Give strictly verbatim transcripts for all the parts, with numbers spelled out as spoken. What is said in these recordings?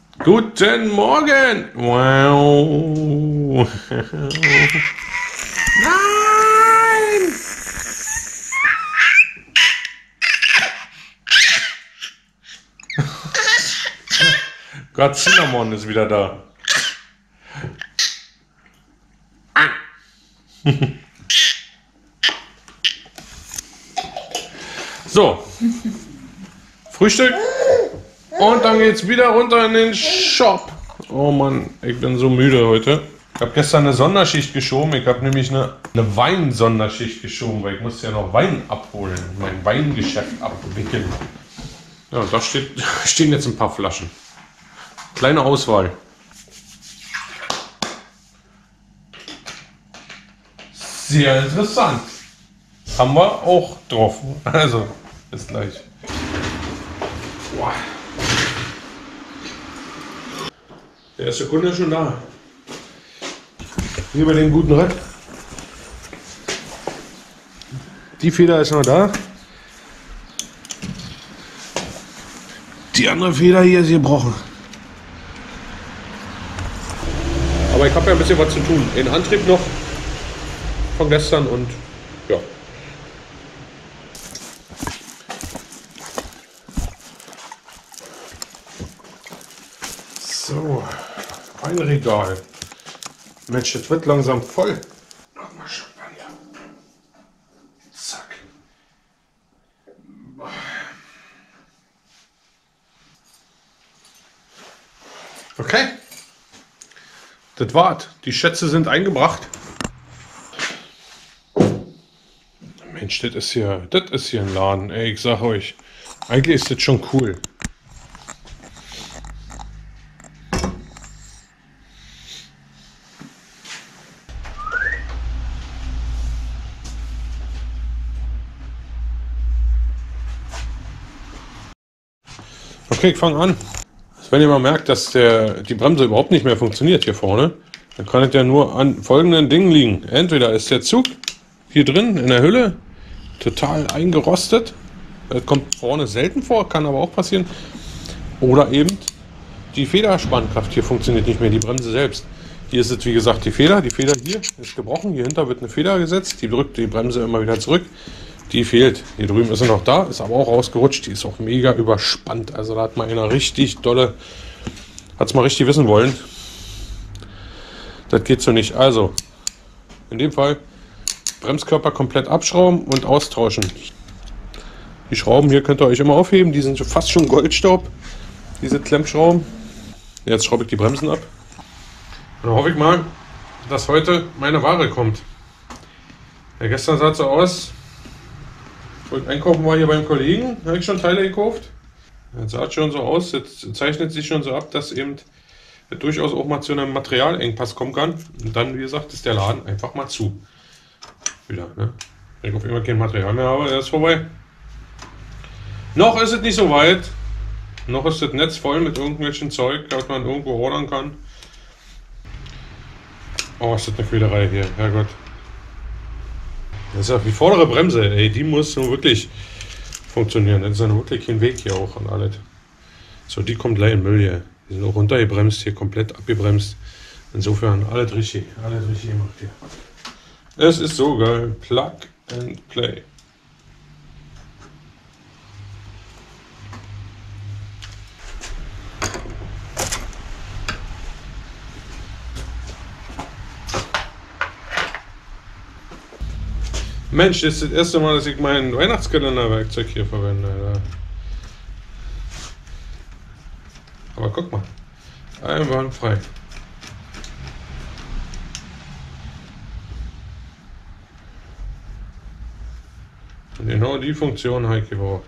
Guten Morgen! Wow! Nein! Gott, Cinnamon ist wieder da. So, Frühstück und dann geht's wieder runter in den Shop. Oh Mann, ich bin so müde heute. Ich habe gestern eine Sonderschicht geschoben. Ich habe nämlich eine, eine Wein-Sonderschicht geschoben, weil ich musste ja noch Wein abholen, mein Weingeschäft abwickeln. Ja, da steht, stehen jetzt ein paar Flaschen. Kleine Auswahl. Sehr interessant. Haben wir auch drauf. Also, bis gleich. Boah. Der erste Kunde ist schon da. Hier bei dem guten Rad. Die Feder ist noch da. Die andere Feder hier ist gebrochen. Aber ich habe ja ein bisschen was zu tun. Den Antrieb noch von gestern und ja. So, Weinregal. Mensch, das wird langsam voll. Nochmal Champagner. Zack. Okay. Das war's. Die Schätze sind eingebracht. Mensch, das ist hier, das ist hier ein Laden. Ey, ich sag euch, eigentlich ist das schon cool. Okay, ich fange an. Wenn ihr mal merkt, dass der, die Bremse überhaupt nicht mehr funktioniert hier vorne, dann kann es ja nur an folgenden Dingen liegen. Entweder ist der Zug hier drin in der Hülle total eingerostet. Das kommt vorne selten vor, kann aber auch passieren. Oder eben die Federspannkraft hier funktioniert nicht mehr, die Bremse selbst. Hier ist es wie gesagt die Feder. Die Feder hier ist gebrochen. Hier hinter wird eine Feder gesetzt. Die drückt die Bremse immer wieder zurück. Die fehlt. Hier drüben ist sie noch da, ist aber auch rausgerutscht. Die ist auch mega überspannt. Also da hat mal einer richtig dolle, hat es mal richtig wissen wollen. Das geht so nicht. Also, in dem Fall Bremskörper komplett abschrauben und austauschen. Die Schrauben hier könnt ihr euch immer aufheben. Die sind fast schon Goldstaub, diese Klemmschrauben. Jetzt schraube ich die Bremsen ab. Dann hoffe ich mal, dass heute meine Ware kommt. Ja, gestern sah es so aus. Und einkaufen war hier beim Kollegen, habe ich schon Teile gekauft. Jetzt sah es schon so aus, jetzt zeichnet sich schon so ab, dass eben durchaus auch mal zu einem Materialengpass kommen kann. Und dann, wie gesagt, ist der Laden einfach mal zu. Wieder, ne? Wenn ich auf immer kein Material mehr habe, er ist vorbei. Noch ist es nicht so weit. Noch ist das Netz voll mit irgendwelchen Zeug, was man irgendwo ordern kann. Oh, ist das eine Quälerei hier, Herrgott. Das ist ja die vordere Bremse, ey, die muss nur wirklich funktionieren. Das ist ja wirklich kein Weg hier auch an alles. So, die kommt gleich in Müll hier. Die sind auch runtergebremst, hier komplett abgebremst. Insofern alles richtig, alles richtig gemacht hier. Es ist so geil. Plug and Play. Mensch, das ist das erste Mal, dass ich mein Weihnachtskalenderwerkzeug hier verwende. Alter. Aber guck mal, einwandfrei. Und genau die Funktion habe ich gebraucht.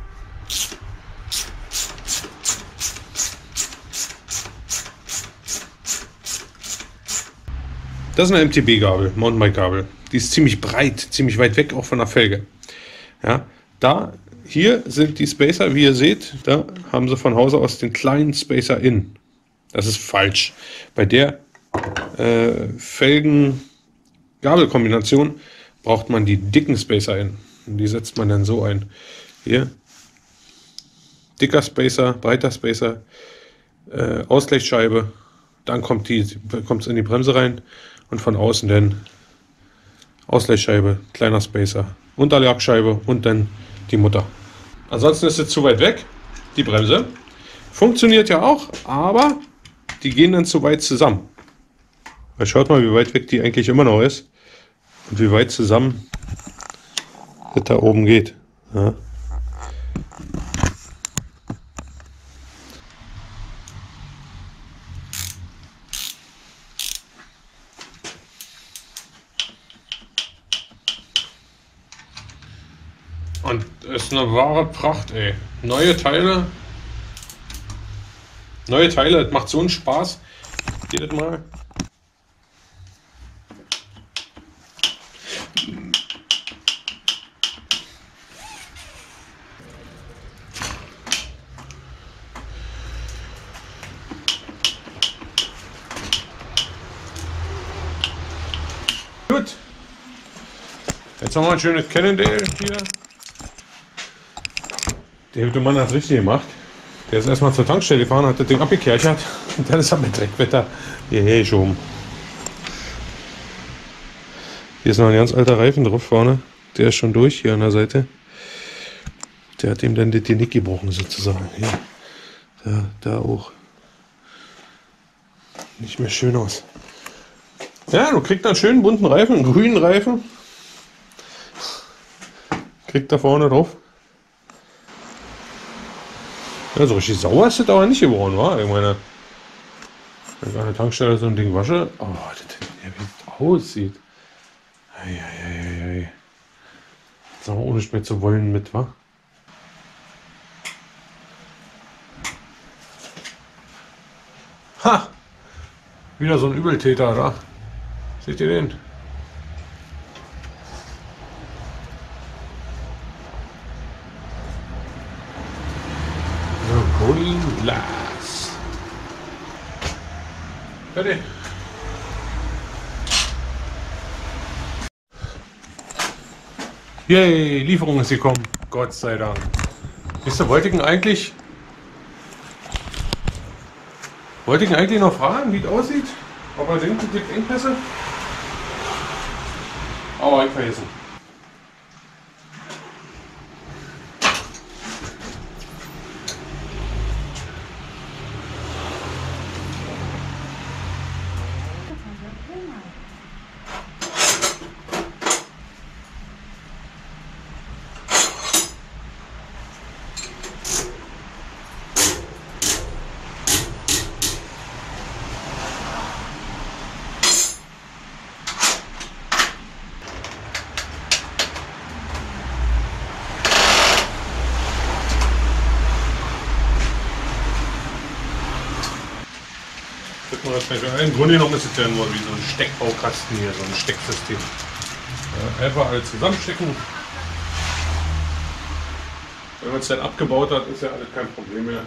Das ist eine M T B-Gabel, Mountainbike-Gabel. Die ist ziemlich breit, ziemlich weit weg auch von der Felge. Ja, da, hier sind die Spacer, wie ihr seht, da haben sie von Hause aus den kleinen Spacer in. Das ist falsch. Bei der äh, Felgen-Gabel-Kombination braucht man die dicken Spacer in. Und die setzt man dann so ein. Hier, dicker Spacer, breiter Spacer, äh, Ausgleichsscheibe, dann kommt die, kommt es in die Bremse rein und von außen dann Ausgleichsscheibe, kleiner Spacer, Unterlagscheibe und dann die Mutter. Ansonsten ist es zu weit weg, die Bremse. Funktioniert ja auch, aber die gehen dann zu weit zusammen. Weil schaut mal, wie weit weg die eigentlich immer noch ist und wie weit zusammen das da oben geht. Ja. Und ist eine wahre Pracht, ey. Neue Teile. Neue Teile, das macht so einen Spaß. Jedes Mal. Gut. Jetzt haben wir ein schönes Cannondale hier. Der gute Mann hat es richtig gemacht. Der ist erstmal zur Tankstelle gefahren, hat das Ding abgekerchert und dann ist er mit Dreckwetter hierher geschoben. Hier ist noch ein ganz alter Reifen drauf vorne. Der ist schon durch hier an der Seite. Der hat ihm dann das Genick gebrochen sozusagen. Hier. Da, da auch. Nicht mehr schön aus. Ja, du kriegst einen schönen bunten Reifen, einen grünen Reifen. Kriegt da vorne drauf. Ja, so richtig sauer ist das aber nicht geworden, wa? Ich meine, wenn ich an der Tankstelle so ein Ding wasche, oh, das, ja, wie das aussieht. Eieieiei. Sagen wir, ohne nicht mehr zu wollen mit, wa? Ha! Wieder so ein Übeltäter, da. Seht ihr den? Green Glass. Fertig. Yay, Lieferung ist gekommen. Gott sei Dank. Wisst ihr, wollte ich ihn eigentlich, wollte ich ihn eigentlich noch fragen, wie es aussieht? Ob er denkt, es gibt Engpässe? Aber ich vergessen. Im Grunde genommen ist es ja nur wie so ein Steckbaukasten hier, so ein Stecksystem. Ja, einfach alles zusammenstecken. Wenn man es dann abgebaut hat, ist ja alles kein Problem mehr.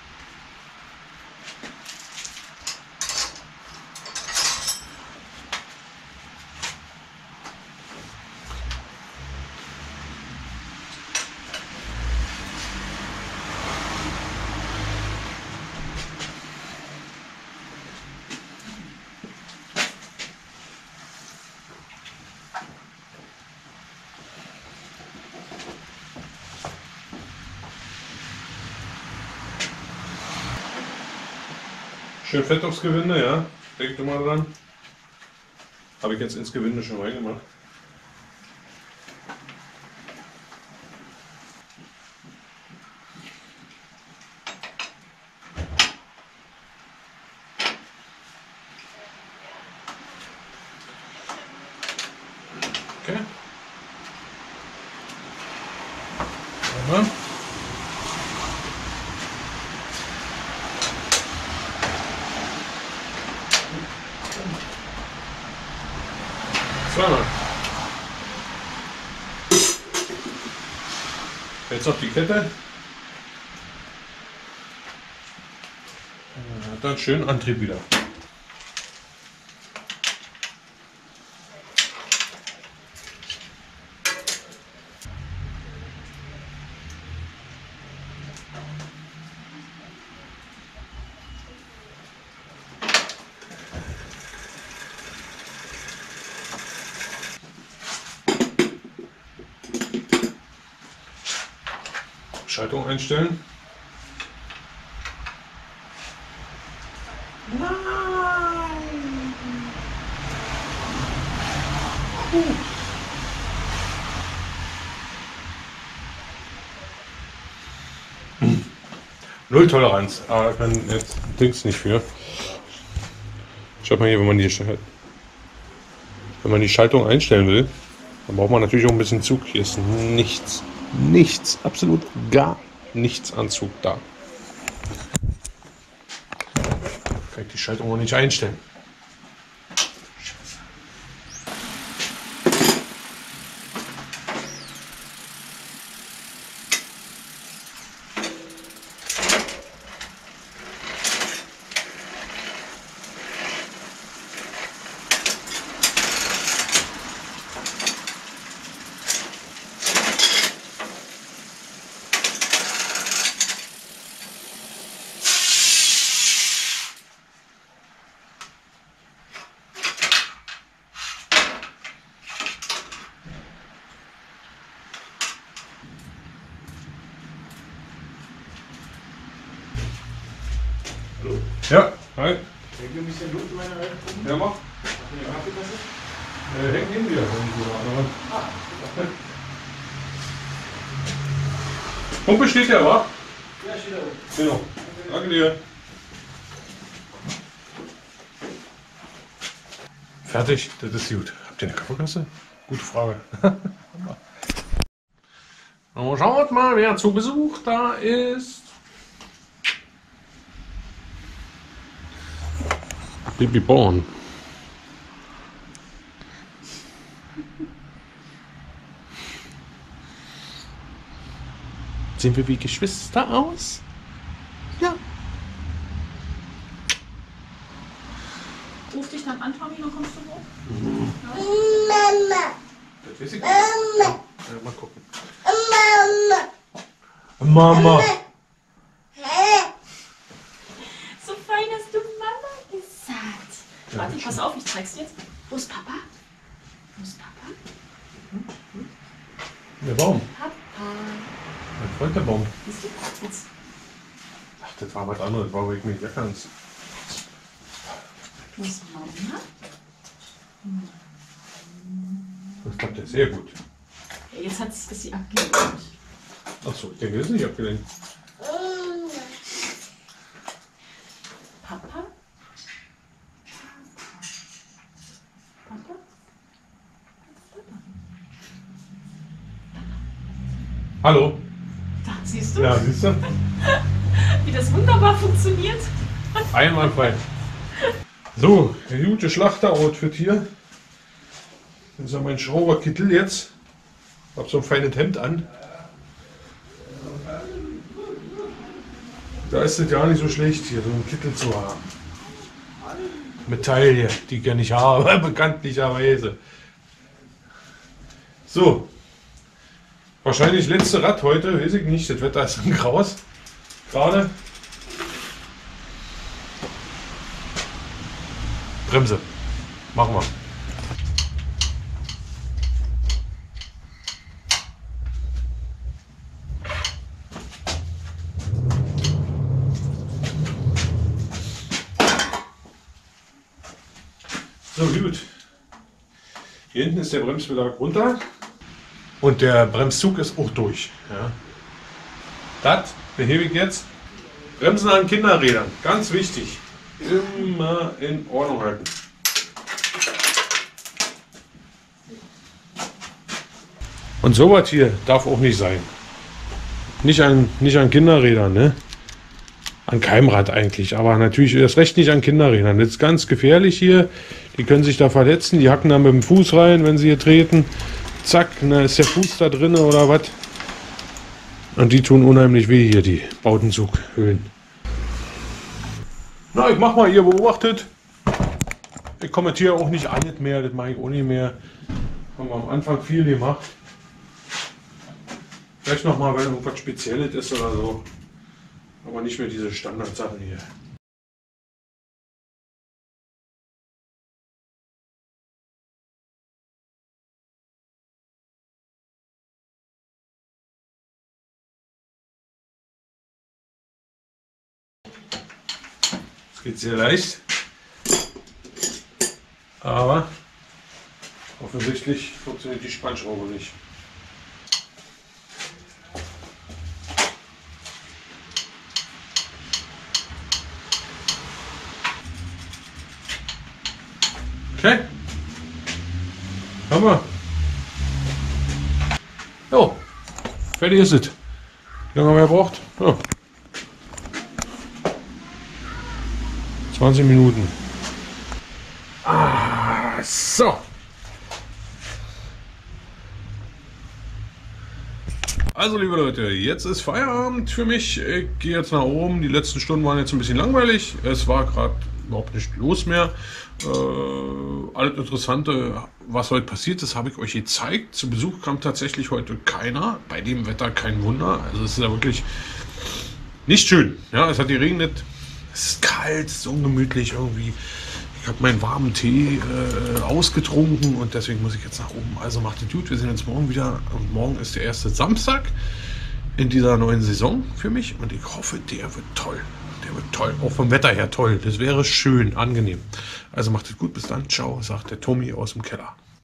Schön Fett aufs Gewinde, ja. Denkt mal dran. Habe ich jetzt ins Gewinde schon reingemacht. Okay. Einmal. Zweimal. Jetzt noch die Kette. Dann schön Antrieb wieder. Schaltung einstellen. Nein! Puh. Hm. Null Toleranz, aber ich kann jetzt Dings nicht für. Schaut mal hier, wenn man die wenn man die Schaltung einstellen will, dann braucht man natürlich auch ein bisschen Zug. Hier ist nichts, nichts, absolut gar nichts an Zug da. Kann ich die Schaltung auch nicht einstellen. Ja, hi. Hängt ein bisschen Luft in meiner alten Pumpe? Ja, mach. Hast du die abgelassen? Äh, hängt neben dir. Ah, super. Pumpe steht ja, wa? Ja, steht da oben. Genau. Danke dir. Fertig, das ist gut. Habt ihr eine Kaffeekasse? Gute Frage. Aber schaut mal, wer zu Besuch da ist. Baby Born. Sehen wir wie Geschwister aus? Ja. Ruf dich dann an, Tommy, dann kommst du hoch. Mhm. Ja. Das weiß ich nicht. Ja, mal gucken. Mama. So fein, dass du Mama gesagt. Ja, Warte, schon. pass auf, ich zeig's dir jetzt. Wo ist Papa? Wo ist Papa? Der Baum. Papa. Mein Freund der Baum. Siehst du? Jetzt. Ach, das war was anderes. Das war, wo ich mich wegkanns. Wo ist Mama? Das klappt ja sehr gut. Ja, jetzt hat es sie abgelenkt. Achso, ich denke, das ist nicht abgelenkt. Papa? Papa? Hallo. Da, siehst du, Ja, siehst du? wie das wunderbar funktioniert? Einwandfrei. So, der gute Schlachter-Outfit hier. Das ist ja mein Schrauberkittel jetzt. Ich hab so ein feines Hemd an. Da ist es ja nicht so schlecht, hier so einen Kittel zu haben. Metall hier, die ich ja nicht habe, bekanntlicherweise. So. Wahrscheinlich letzte Rad heute, weiß ich nicht. Das Wetter ist ein Graus. Gerade. Bremse. Machen wir. So, gut. Hier hinten ist der Bremsbelag runter und der Bremszug ist auch durch. Ja. Das behebe ich jetzt. Bremsen an Kinderrädern, ganz wichtig. Immer in Ordnung halten. Und sowas hier darf auch nicht sein. Nicht an, nicht an Kinderrädern, ne? An keinem Rad eigentlich, aber natürlich erst recht nicht an Kinderrädern. Das ist ganz gefährlich hier. Die können sich da verletzen, die hacken dann mit dem Fuß rein, wenn sie hier treten. Zack, da ist der Fuß da drin oder was. Und die tun unheimlich weh hier, die Bautenzughöhlen. Na, ich mach mal, ihr beobachtet. Ich kommentiere auch nicht alles mehr, das mache ich auch nicht mehr. Haben wir am Anfang viel gemacht. Vielleicht nochmal, wenn irgendwas Spezielles ist oder so. Aber nicht mehr diese Standardsachen hier. Geht sehr leicht. Aber offensichtlich funktioniert die Spannschraube nicht. Okay. Haben wir. Jo. Fertig ist es. Wie lange haben wir gebraucht? Ja. zwanzig Minuten. Ah, so. Also liebe Leute, jetzt ist Feierabend für mich. Ich gehe jetzt nach oben. Die letzten Stunden waren jetzt ein bisschen langweilig. Es war gerade überhaupt nicht los mehr. Äh, alles Interessante, was heute passiert ist, habe ich euch gezeigt. Zu Besuch kam tatsächlich heute keiner. Bei dem Wetter kein Wunder. Also es ist ja wirklich nicht schön. Ja, es hat geregnet. Es ist kalt, es ist ungemütlich irgendwie. Ich habe meinen warmen Tee äh, ausgetrunken und deswegen muss ich jetzt nach oben. Also macht es gut, wir sehen uns morgen wieder. Und morgen ist der erste Samstag in dieser neuen Saison für mich. Und ich hoffe, der wird toll. Der wird toll. Auch vom Wetter her toll. Das wäre schön, angenehm. Also macht es gut, bis dann. Ciao, sagt der Tommy aus dem Keller.